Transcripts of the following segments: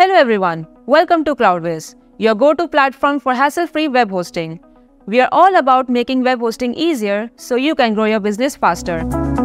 Hello everyone, welcome to Cloudways, your go-to platform for hassle-free web hosting. We are all about making web hosting easier so you can grow your business faster.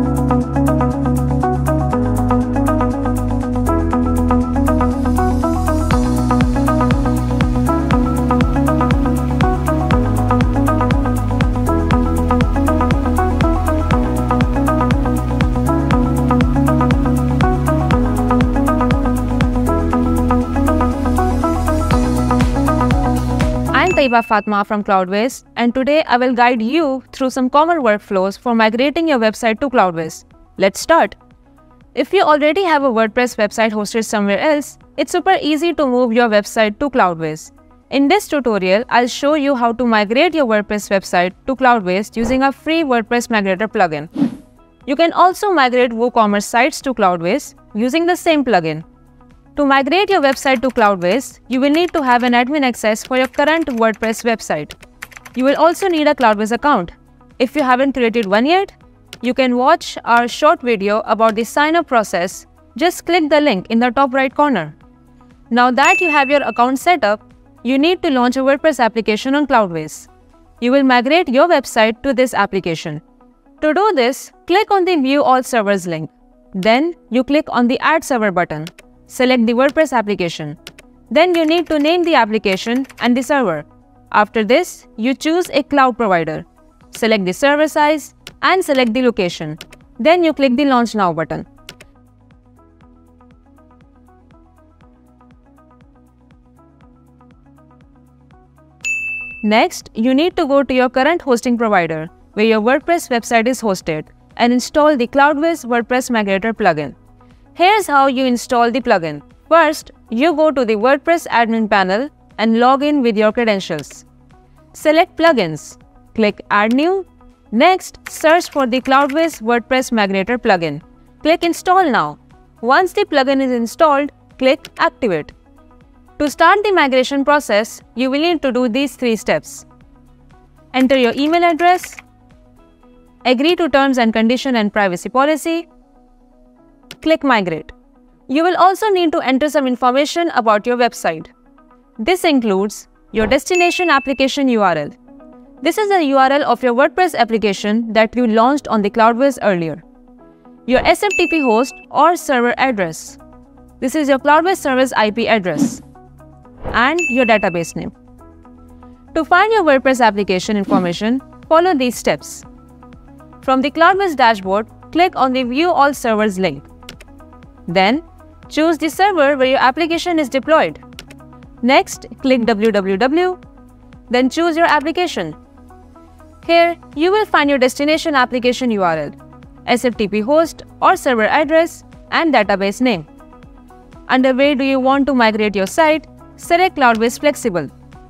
I'm Fatma from Cloudways, and today I will guide you through some common workflows for migrating your website to Cloudways. Let's start. If you already have a WordPress website hosted somewhere else, it's super easy to move your website to Cloudways. In this tutorial, I'll show you how to migrate your WordPress website to Cloudways using a free WordPress Migrator plugin. You can also migrate WooCommerce sites to Cloudways using the same plugin. To migrate your website to Cloudways, you will need to have an admin access for your current WordPress website. You will also need a Cloudways account. If you haven't created one yet, you can watch our short video about the sign-up process. Just click the link in the top right corner. Now that you have your account set up, you need to launch a WordPress application on Cloudways. You will migrate your website to this application. To do this, click on the View All Servers link. Then you click on the Add Server button. Select the WordPress application. Then you need to name the application and the server. After this, you choose a cloud provider. Select the server size and select the location. Then you click the Launch Now button. Next, you need to go to your current hosting provider where your WordPress website is hosted and install the Cloudways WordPress Migrator plugin. Here's how you install the plugin. First, you go to the WordPress admin panel and log in with your credentials. Select Plugins. Click Add New. Next, search for the Cloudways WordPress Migrator plugin. Click Install Now. Once the plugin is installed, click Activate. To start the migration process, you will need to do these 3 steps. Enter your email address. Agree to terms and conditions and privacy policy. Click Migrate. You will also need to enter some information about your website. This includes your destination application URL. This is the URL of your WordPress application that you launched on the Cloudways earlier. Your SFTP host or server address. This is your Cloudways server's IP address. And your database name. To find your WordPress application information, follow these steps. From the Cloudways dashboard, click on the View All Servers link. Then, choose the server where your application is deployed. Next, click www. Then choose your application. Here, you will find your destination application URL, SFTP host or server address, and database name. Under where do you want to migrate your site, select Cloudways Flexible.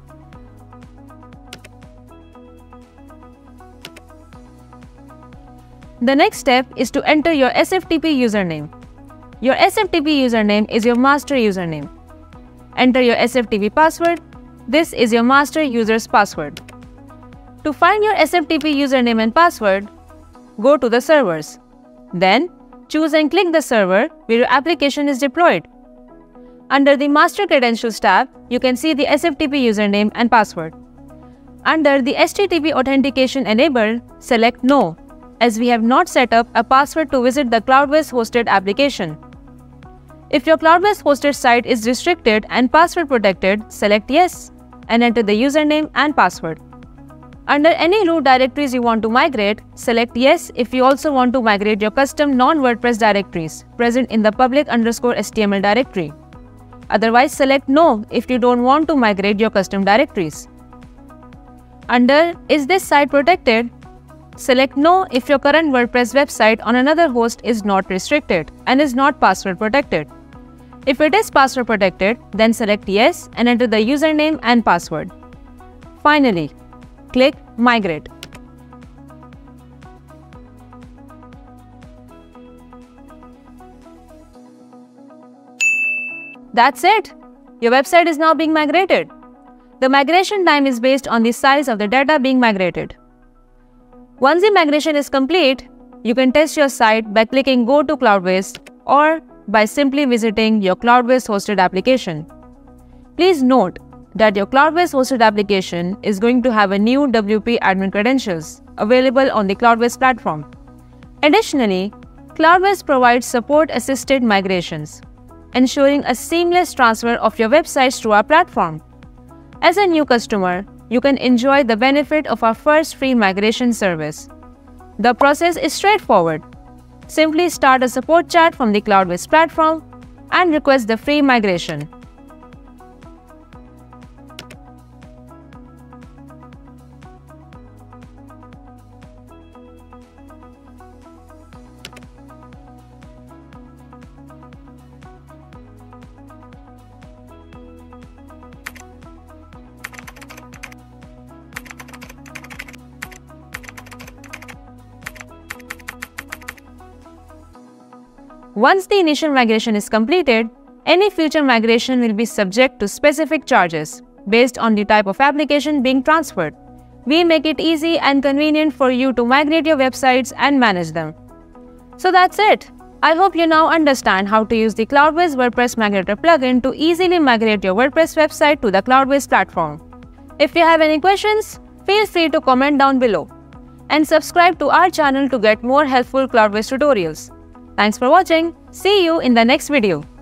The next step is to enter your SFTP username. Your SFTP username is your master username. Enter your SFTP password. This is your master user's password. To find your SFTP username and password, go to the servers. Then, choose and click the server where your application is deployed. Under the Master Credentials tab, you can see the SFTP username and password. Under the HTTP Authentication Enabled, select No, as we have not set up a password to visit the Cloudways hosted application. If your Cloudways hosted site is restricted and password protected, select Yes and enter the username and password. Under any root directories you want to migrate, select Yes if you also want to migrate your custom non-WordPress directories present in the public_HTML directory. Otherwise, select No if you don't want to migrate your custom directories. Under Is this site protected? Select No if your current WordPress website on another host is not restricted and is not password protected. If it is password protected, then select Yes and enter the username and password. Finally, click Migrate. That's it! Your website is now being migrated. The migration time is based on the size of the data being migrated. Once the migration is complete, you can test your site by clicking Go to Cloudways or by simply visiting your Cloudways hosted application. Please note that your Cloudways hosted application is going to have a new WP admin credentials available on the Cloudways platform. Additionally, Cloudways provides support-assisted migrations, ensuring a seamless transfer of your websites to our platform. As a new customer, you can enjoy the benefit of our first free migration service. The process is straightforward. Simply start a support chat from the Cloudways platform and request the free migration. Once the initial migration is completed, any future migration will be subject to specific charges based on the type of application being transferred. We make it easy and convenient for you to migrate your websites and manage them. So that's it. I hope you now understand how to use the Cloudways WordPress Migrator plugin to easily migrate your WordPress website to the Cloudways platform. If you have any questions, feel free to comment down below and subscribe to our channel to get more helpful Cloudways tutorials. Thanks for watching. See you in the next video.